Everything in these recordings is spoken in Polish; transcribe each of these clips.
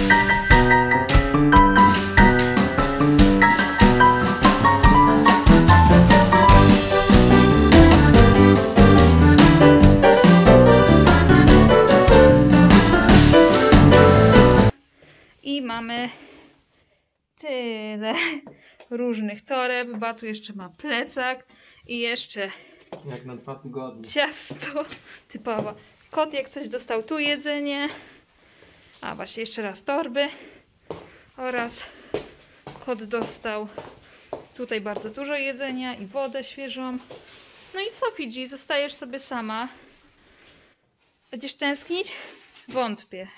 I mamy tyle różnych toreb. Batu jeszcze ma plecak i jeszcze jak na 2 tygodnie. Ciasto typowo. Kot jak coś dostał tu jedzenie. A właśnie jeszcze raz torby. Oraz kot dostał tutaj bardzo dużo jedzenia i wodę świeżą. No i co, Fidzi? Zostajesz sobie sama. Będziesz tęsknić? Wątpię.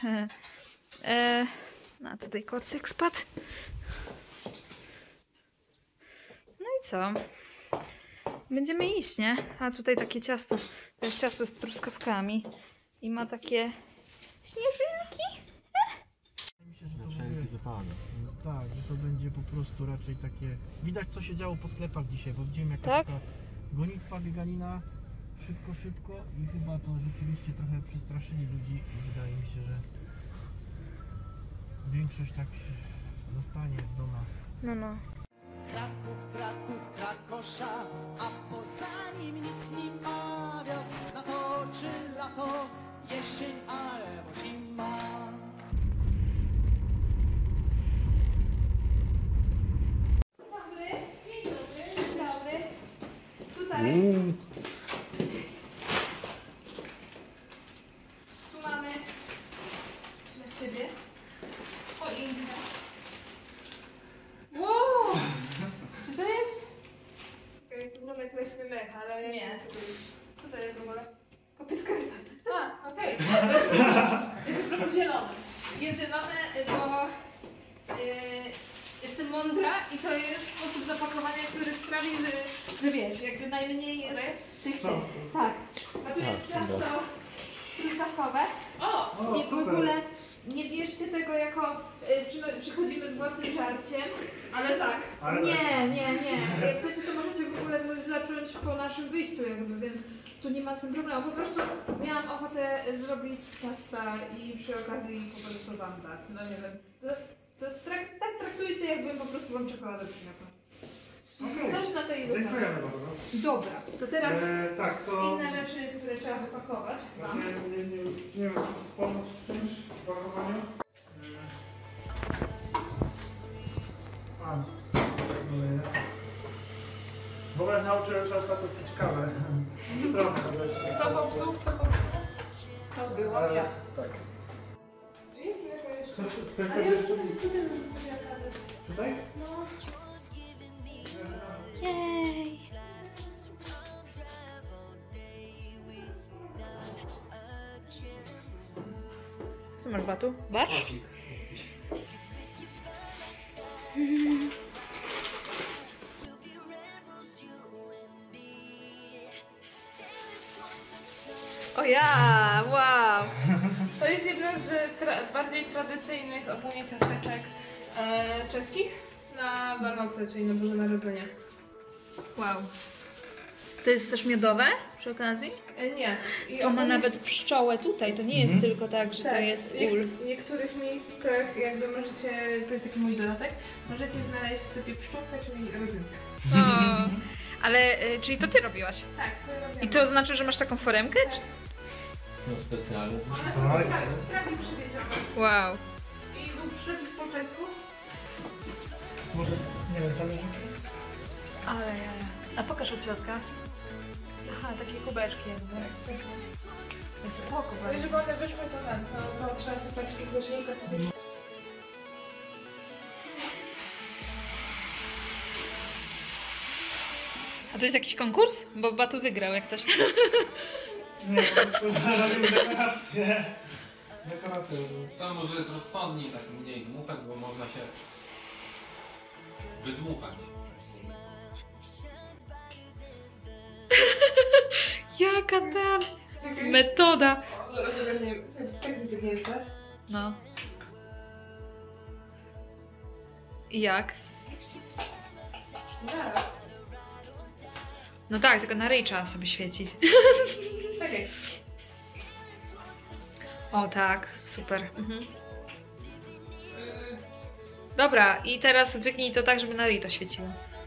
No tutaj kocyk spadł. No i co? Będziemy iść, nie? A tutaj takie ciasto. To jest ciasto z truskawkami. I ma takie śnieżynki. Myślę, że to tak, że to będzie po prostu raczej takie... Widać, co się działo po sklepach dzisiaj, bo widziałem jaka Tak? taka gonitwa, bieganina. Szybko i chyba to rzeczywiście trochę przestraszyli ludzi. Wydaje mi się, że większość tak zostanie w domach. No. Kraków, Krakosza, a poza nim nic nie ma. Wiosna to czy lato, jesień albo zima. Dzień dobry. Tutaj. Tu mamy dla Ciebie choinkę. Wow! Czy to jest? To wygląda jak leśny mech, ale Nie. Co to jest w ogóle? Kopieskręta. A, okej. Jest po prostu zielony. Jest zielone, bo jestem mądra i to jest sposób zapakowania, który sprawi, że wiesz, jakby najmniej jest tych. Tak. A tu jest ciasto truskawkowe. O! I w ogóle nie bierzcie tego jako przychodzimy z własnym żarciem. Ale tak. Nie. Jak chcecie, to możecie w ogóle to zacząć po naszym wyjściu jakby, więc tu nie ma z tym problemu. Po prostu miałam ochotę zrobić ciasta i przy okazji po prostu wam dać. No nie wiem. Tak traktujcie, jakbym po prostu wam czekoladę przyniosła. Coś na tej zasadzie. Dziękujemy bardzo. Dobra, to teraz Tak, to... inne rzeczy, które trzeba wypakować. Właśnie nie wiem, czy pomóc w czymś w pakowaniu? W ogóle nauczyłem się ostatnio pić kawę. Czy trochę, ale... Kto popsuł? To była ja. Tak. Jest mleko jeszcze. Tutaj Tutaj już zostawiła kawę. Tutaj? No. Jej! Co masz, Batu? Barszcz? O ja! Wow! To jest jedna z bardziej tradycyjnych ogólnie ciasteczek czeskich na Warnoce, czyli na Boże Narodzenie. Wow. To jest też miodowe przy okazji? Nie. I To ma ogólnie- nawet pszczołę tutaj, to nie jest tylko tak, że to jest ul. W niektórych miejscach jakby możecie, to jest taki mój dodatek, możecie znaleźć sobie pszczółkę, czyli rodzynkę. O, ale, czyli to ty robiłaś? Tak, to robię. I to znaczy, że masz taką foremkę? Czy... Są specjalne. One są z Pragi przywiezione. Wow. I był przepis po czesku. Może, nie wiem, talerzyki? Ale ja. A pokaż od środka. Aha, takie kubeczki jakby. Jest spoko No i bardzo. żeby one wyszły, to trzeba sypać ich do środka. A to jest jakiś konkurs? Bo Batu wygrał jak coś. Nie, to robimy dekoracje. Dekoracje. To może jest rozsądniej tak mniej dmuchać, bo można się wydmuchać. Jaka tam metoda. Zaraz ogarniemy. Tak jest wygięte. No. I jak? Zaraz. No tak, tylko na ryj trzeba sobie świecić. Czekaj. O tak, super. Dobra, i teraz wygnij to tak, żeby na ryj to świeciło.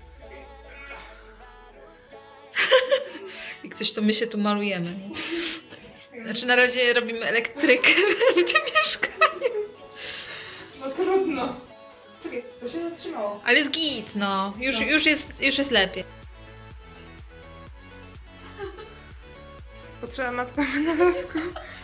Jak coś, to my się tu malujemy. Znaczy na razie robimy elektrykę w tym mieszkaniu. No trudno. Czekaj, to się zatrzymało. Ale jest git, no. Już jest lepiej. Potrzeba matka na lasku.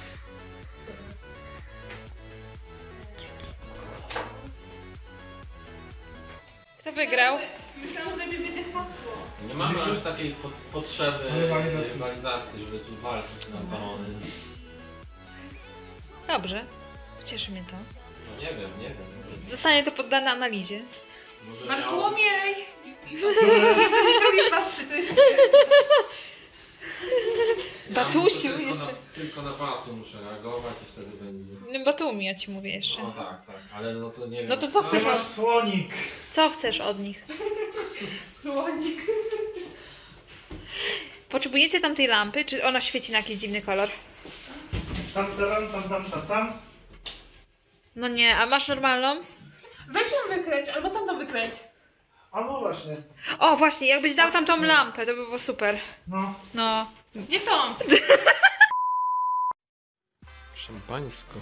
Kto wygrał? Myślałam, że najpierw będzie hasło. Nie mamy aż takiej potrzeby Rywalizacji. rywalizacji, żeby tu walczyć na balony. Dobrze. Cieszy mnie to. No nie wiem. Zostanie to poddane analizie. Może Bartłomiej! Nie patrzy, to jest... Batusiu tylko jeszcze. Tylko na Batu muszę reagować i wtedy będzie. Batumi, ja ci mówię jeszcze. No tak, ale no to nie wiem. No to co Ty chcesz masz od... słonik. Co chcesz od nich? Słonik. Potrzebujecie tam tej lampy? Czy ona świeci na jakiś dziwny kolor? Tam. No nie, a masz normalną? Weź ją wykręć, albo tamtą wykręć. Albo właśnie. O, właśnie, jakbyś dał tam tą lampę, to by było super. No. No. Nie tą. Szampańsko.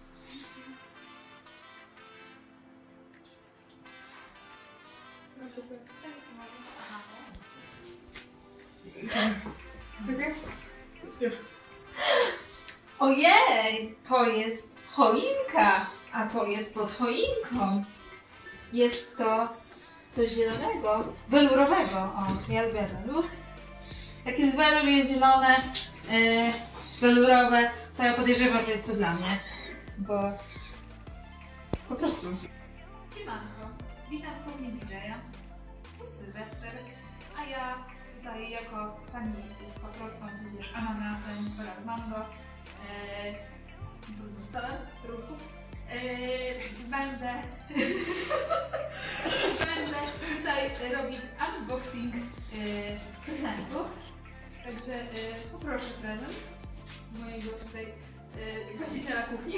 Czekaj. Ojej, to jest choinka, a co jest pod choinką? Jest to coś zielonego, welurowego. O, ja lubię welur. Jak jest welur, jest zielone, welurowe, to ja podejrzewam, że jest to dla mnie, bo po prostu. Siemanko, witam w kuchni DJ-a. To jest Sylwester, a ja tutaj jako pani z paprotką, tudzież ananasem oraz mango, brudnym stolem, ruchu, będę tutaj robić unboxing prezentów. Także poproszę prezent mojego tutaj właściciela kuchni.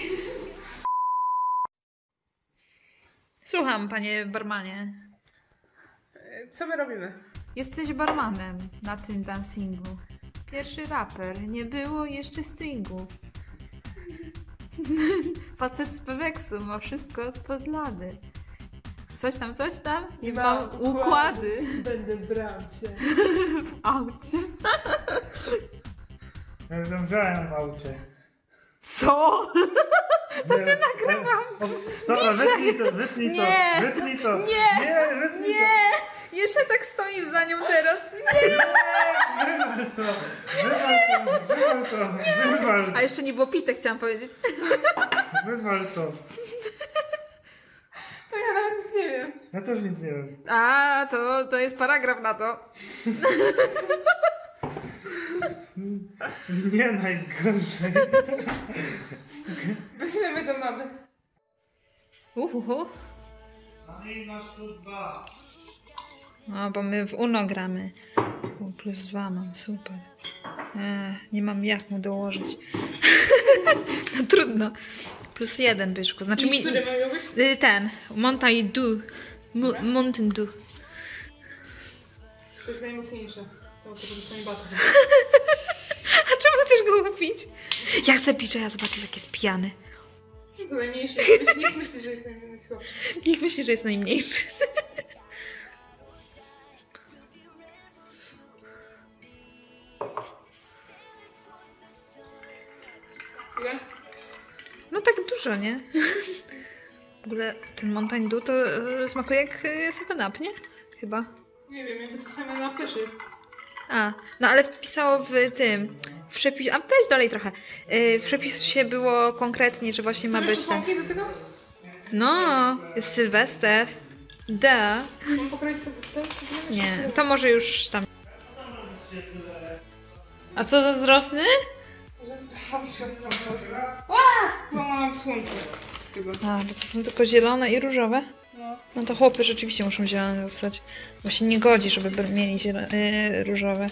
Słucham, panie barmanie. Co my robimy? Jesteś barmanem na tym dancingu. Pierwszy raper, nie było jeszcze stringu. Facet z Peweksu ma wszystko spod lady. Coś tam i mam układy Będę brał cię. w aucie. Ja zemrzałem w aucie. Co? To się nagrywam. Dobra, wytnij to. Nie. Wytnij to. Nie. Nie, wytnij Nie! Jeszcze tak stoisz za nią teraz. to. Wywal to. A jeszcze nie było pite, chciałam powiedzieć. Wywal to. To ja nawet nic nie wiem. Ja też nic nie wiem. A, to jest paragraf na to. Nie najgorzej. Wyślemy do mamy. Uhuhu. A i masz +2. No, bo my w Uno gramy. +2 mam, super. Nie mam jak mu dołożyć. No trudno. +1 byszku. Znaczy mi... Który mam być? Ten. Mountain Dew. Mountain Dew. To jest najmocniejsze. To dostanie batę. A czemu chcesz go upić? Ja chcę pić, a ja zobaczyć, jak jest pijany. To najmniejsze. Niech myśli, że jest najsłabszy. Niech myśli, że jest najmniejszy. Ile? No tak dużo, nie? W ogóle ten Mountain Dew to smakuje jak 7up, nie? Chyba. Nie wiem, jak to same na pierwszy jest. A, no ale wpisało w tym... W przepis... A weź dalej trochę. W przepisie było konkretnie, że właśnie ma Są być jeszcze ten... słomki do tego? No, jest Sylwester. Da. Mam pokroić sobie to? Co Nie, to może już tam... A co zazdrosny? Złamałam słońce. Chyba. A, bo to są tylko zielone i różowe? No. No to chłopy rzeczywiście muszą zielone dostać. Bo się nie godzi, żeby mieli różowe.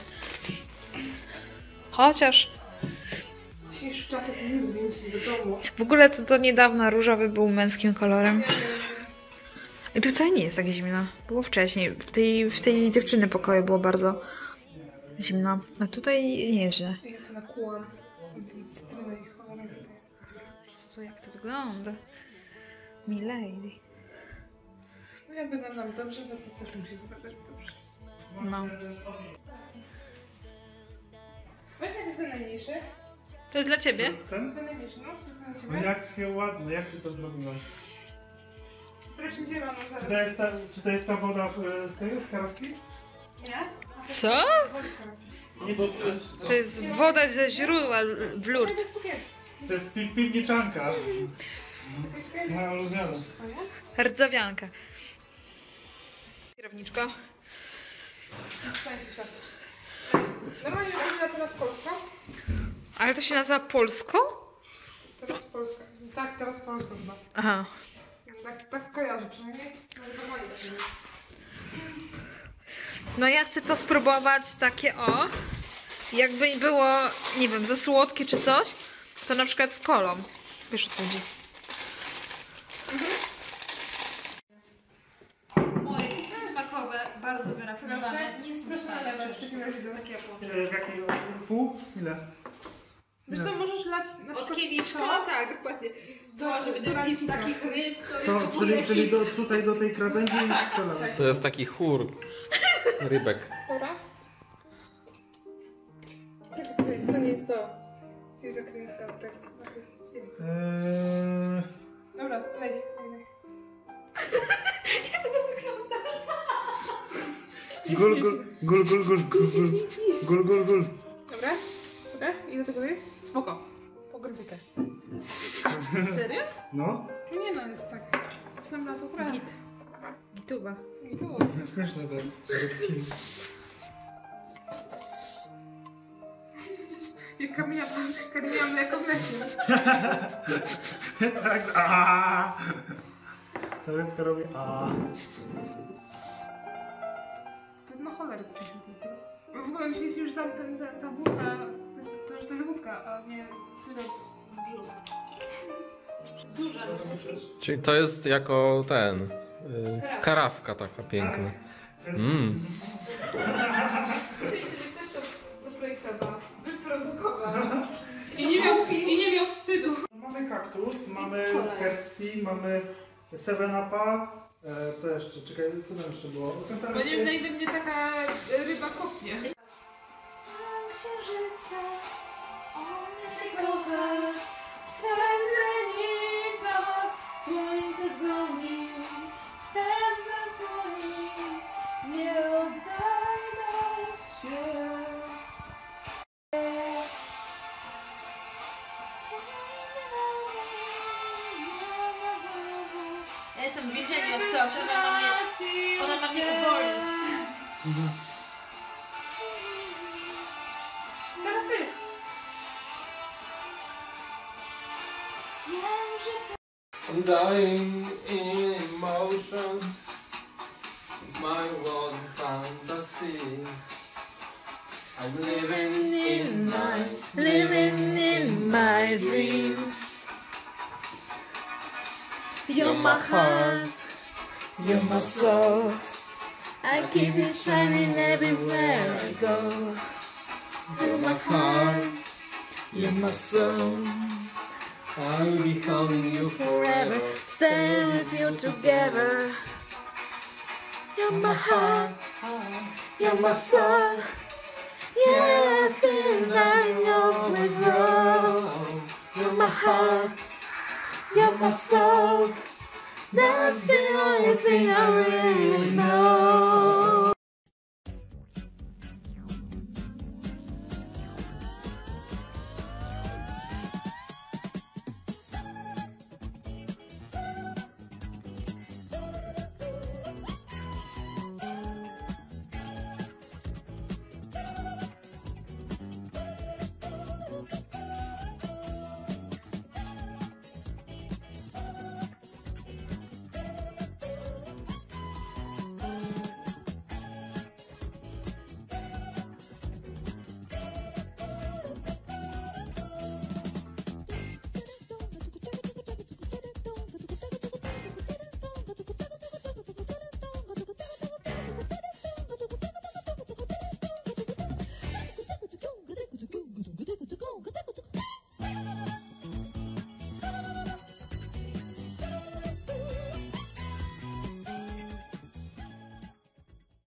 Chociaż... Dzisiejszy czas jak nigdy nic do domu. W ogóle to do niedawna różowy był męskim kolorem. I tu wcale nie jest tak zimno. Było wcześniej. W tej dziewczyny pokoju było bardzo zimno. A tutaj nie jest źle. Ja to nakłułam. Cytryny i cholera. Co, jak to wygląda? Milady. No ja wyglądam dobrze, no to też musi wyglądać dobrze. No. Weź najpierw ten najmniejszy. To jest dla ciebie? Ten? Ten najmniejszy, no. To jest dla No ciebie. jakie ładne, jak ty to zrobiłaś? Proszę zieloną zaraz. Czy to jest ta woda z karafki? Nie? Co? Nie, To jest woda ze źródła w Lourdes. to jest piwniczanka. Moja ulubiona. Rdzawianka. Kierowniczko. Normalnie zrobiła teraz Polska. Ale to się nazywa Polsko? Teraz Polska. Tak, teraz Polska chyba. Aha. Tak kojarzę przynajmniej. Ale normalnie tak nie wiem. No ja chcę to spróbować takie o. Jakby było, nie wiem, za słodkie czy coś, to na przykład z kolą. Wiesz o co chodzi. Moje smakowe, bardzo wyrafinowane. Nie są Proszę stale, nalewać przecież w takim razie do takie W jakiej pół? Ile? Wiesz co, możesz lać na Od przykład kieliszka, to, tak, dokładnie. To, To, że będzie napis rancika. takich ryb, to Czyli tutaj do tej krawędzi i przelałem. To jest taki chór rybek. Dobra. Co to jest? To nie jest to. To jest zakrętka. Tak. Dobra, lej. Jak to wygląda? Gul. Dobra? Dobra? Ile tego jest? Spoko. Pogrytykę. Serio? No, Nie no, jest tak. W sam raz ukradł. Git. Gituba. I tu. śmieszne te rybki. Jak Kamila mleko mlekiem. Tak, ta rybka robi To na cholerę to się w ogóle myśleliście, że tam ta wódka, że to jest wódka, a nie syrop z brzus. Z duża. Czyli to jest jako ten... karawka taka piękna. Czyli ktoś to zaprojektował. Wyprodukował. I nie miał wstydu. Mamy kaktus, mamy Cola. Persi, mamy 7-Upa. Co jeszcze? Czekaj, co tam jeszcze było? Bo nie wiem, na ile mnie taka ryba kopnie. Księżyca, on się kocha, w twych źrenicach słońce dzwoni, stem zasłoni, nie oddajmy się. Ja jestem w więzieniu jak coś, ona ma mnie uwolnić. Teraz ty. I'm dying in emotion. My world fantasy. I'm living in my dreams. You're my heart, you're my soul. I keep it shining everywhere I go. You're my heart, you're my soul. I'll be calling you Forever, forever. stay with you together. You're my heart, you're my soul. Yeah, I feel like you're withdraw. You're my heart, you're my soul. That's the only thing I really know.